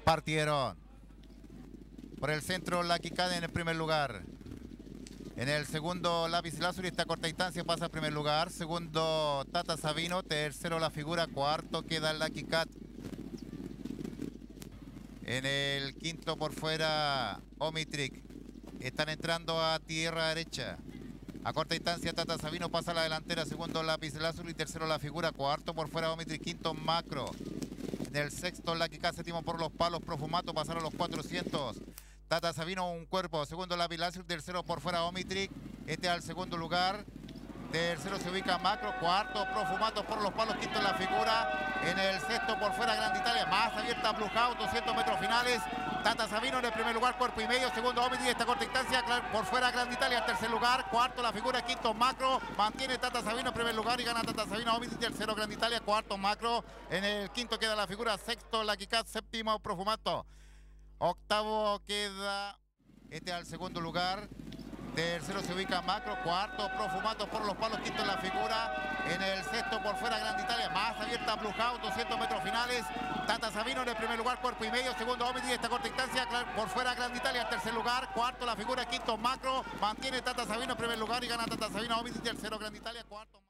Partieron. Por el centro, la Kikade en el primer lugar. En el segundo, Lápiz Lazuli, esta corta distancia pasa al primer lugar. Segundo, Tata Sabino. Tercero, La Figura. Cuarto queda Lucky Cat. En el quinto por fuera, Omitric. Están entrando a tierra derecha. A corta distancia, Tata Sabino pasa a la delantera. Segundo, Lápiz Lazuli. Tercero, La Figura. Cuarto por fuera, Omitric. Quinto, Macro. En el sexto, Lucky Cat. Séptimo por los palos, Profumato. Pasaron los 400. Tata Sabino, un cuerpo. Segundo, Lápiz Lazuli. Tercero por fuera, Omitric. Este al segundo lugar. Tercero se ubica Macro. Cuarto, Profumato por los palos. Quinto, La Figura. En el sexto por fuera, Grande Italia. Más abierta, Blue House. 200 metros finales. Tata Sabino en el primer lugar, cuerpo y medio. Segundo, Omitric. Esta corta distancia. Por fuera, Grande Italia. En tercer lugar. Cuarto, La Figura. Quinto, Macro. Mantiene Tata Sabino en primer lugar y gana Tata Sabino. Omitric. Tercero, Grande Italia. Cuarto, Macro. En el quinto queda La Figura. Sexto, Lucky Cat. Séptimo, Profumato. Octavo queda este al segundo lugar. Tercero se ubica Macro. Cuarto, Profumato por los palos. Quinto, La Figura. En el sexto por fuera, Grande Italia. Más abierta, Blue House. 200 metros finales. Tata Sabino en el primer lugar, cuerpo y medio. Segundo, Omitric. Esta corta distancia. Por fuera, Grande Italia. En tercer lugar. Cuarto, La Figura. Quinto, Macro. Mantiene Tata Sabino en primer lugar y gana Tata Sabino. Omitric. Tercero, Grande Italia. Cuarto.